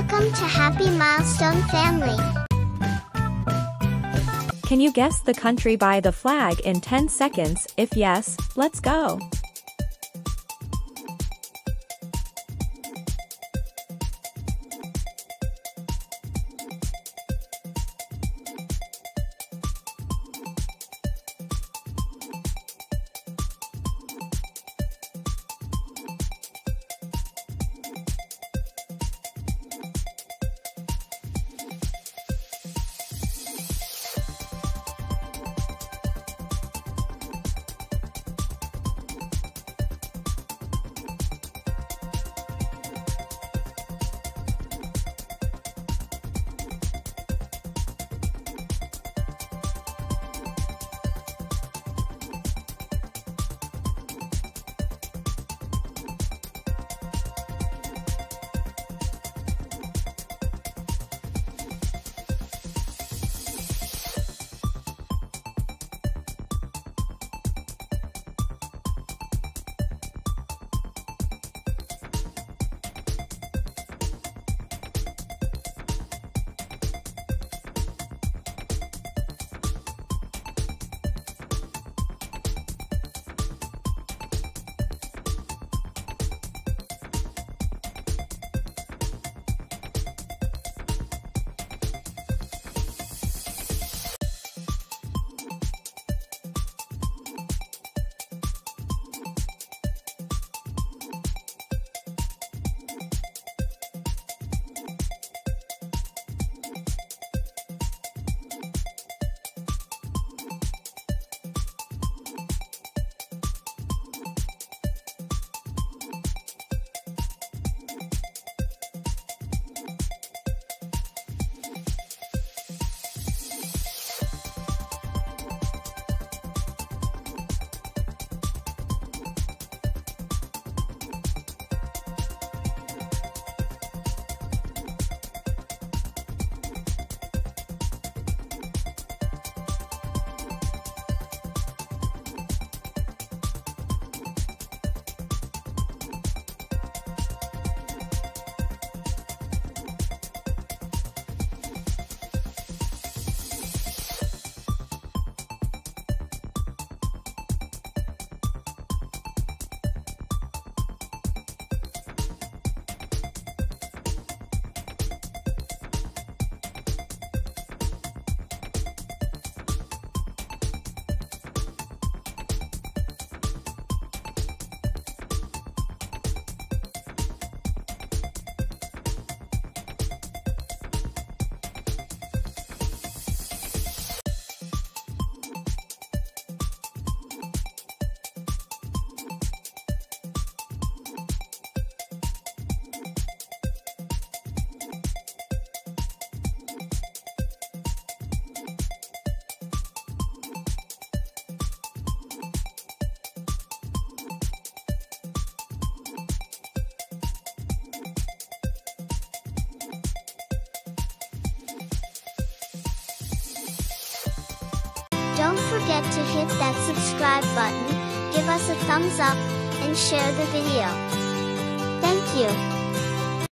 Welcome to Happy Milestone Family. Can you guess the country by the flag in 10 seconds? If yes, let's go. Don't forget to hit that subscribe button, give us a thumbs up, and share the video. Thank you.